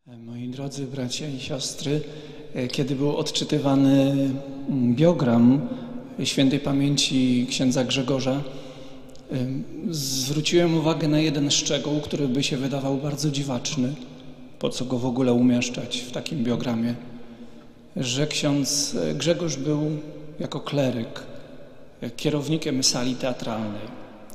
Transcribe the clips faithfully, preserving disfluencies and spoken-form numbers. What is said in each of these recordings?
Moi drodzy bracia i siostry, kiedy był odczytywany biogram świętej pamięci księdza Grzegorza, zwróciłem uwagę na jeden szczegół, który by się wydawał bardzo dziwaczny. Po co go w ogóle umieszczać w takim biogramie? Że ksiądz Grzegorz był jako kleryk kierownikiem sali teatralnej.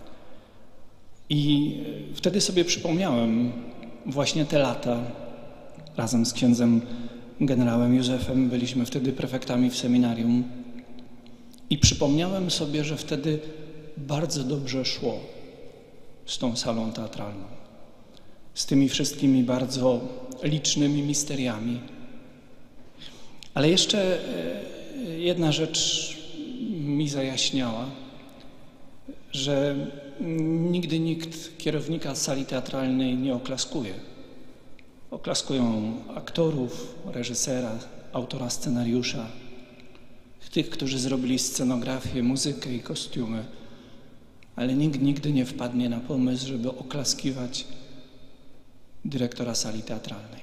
I wtedy sobie przypomniałem właśnie te lata. Razem z księdzem generałem Józefem byliśmy wtedy prefektami w seminarium i przypomniałem sobie, że wtedy bardzo dobrze szło z tą salą teatralną, z tymi wszystkimi bardzo licznymi misteriami. Ale jeszcze jedna rzecz mi zajaśniała, że nigdy nikt kierownika sali teatralnej nie oklaskuje. Oklaskują aktorów, reżysera, autora scenariusza, tych, którzy zrobili scenografię, muzykę i kostiumy, ale nikt nigdy nie wpadnie na pomysł, żeby oklaskiwać dyrektora sali teatralnej.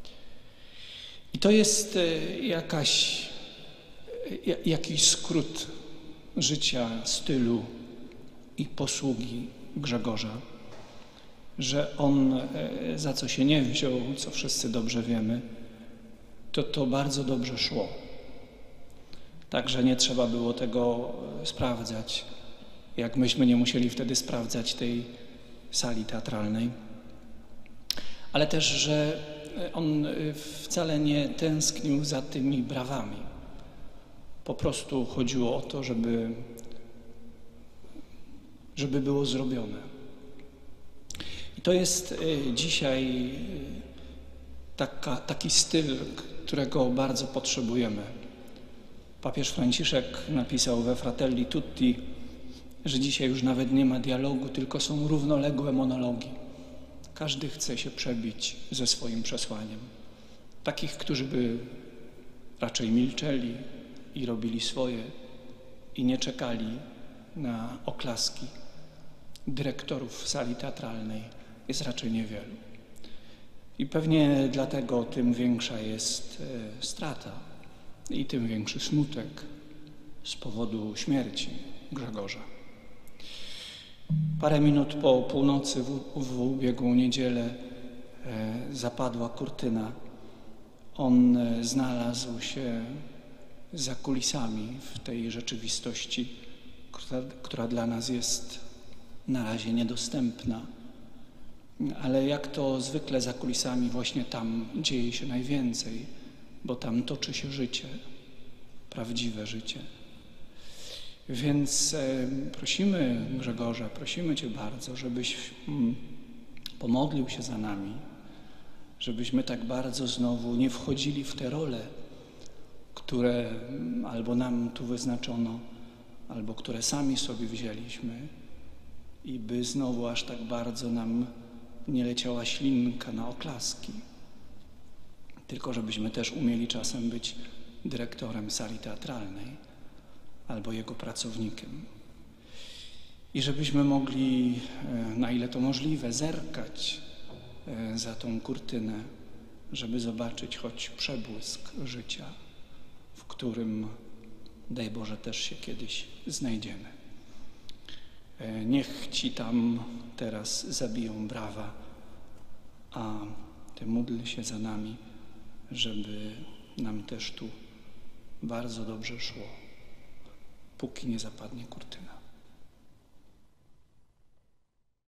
I to jest jakaś, jakiś skrót życia, stylu i posługi Grzegorza, że on za co się nie wziął, co wszyscy dobrze wiemy, to to bardzo dobrze szło. Także nie trzeba było tego sprawdzać, jak myśmy nie musieli wtedy sprawdzać tej sali teatralnej. Ale też, że on wcale nie tęsknił za tymi brawami. Po prostu chodziło o to, żeby, żeby było zrobione. I to jest dzisiaj taka, taki styl, którego bardzo potrzebujemy. Papież Franciszek napisał we Fratelli Tutti, że dzisiaj już nawet nie ma dialogu, tylko są równoległe monologi. Każdy chce się przebić ze swoim przesłaniem. Takich, którzy by raczej milczeli i robili swoje i nie czekali na oklaski dyrektorów sali teatralnej, jest raczej niewielu. I pewnie dlatego tym większa jest strata i tym większy smutek z powodu śmierci Grzegorza. Parę minut po północy w, w ubiegłą niedzielę zapadła kurtyna. On znalazł się za kulisami w tej rzeczywistości, która, która dla nas jest na razie niedostępna. Ale jak to zwykle za kulisami, właśnie tam dzieje się najwięcej, bo tam toczy się życie, prawdziwe życie. Więc e, prosimy Grzegorza, prosimy Cię bardzo, żebyś mm, pomodlił się za nami, żebyśmy tak bardzo znowu nie wchodzili w te role, które albo nam tu wyznaczono, albo które sami sobie wzięliśmy i by znowu aż tak bardzo nam nie leciała ślinka na oklaski, tylko żebyśmy też umieli czasem być dyrektorem sali teatralnej albo jego pracownikiem. I żebyśmy mogli, na ile to możliwe, zerkać za tą kurtynę, żeby zobaczyć choć przebłysk życia, w którym, daj Boże, też się kiedyś znajdziemy. Niech Ci tam teraz zabiją brawa, a Ty módl się za nami, żeby nam też tu bardzo dobrze szło, póki nie zapadnie kurtyna.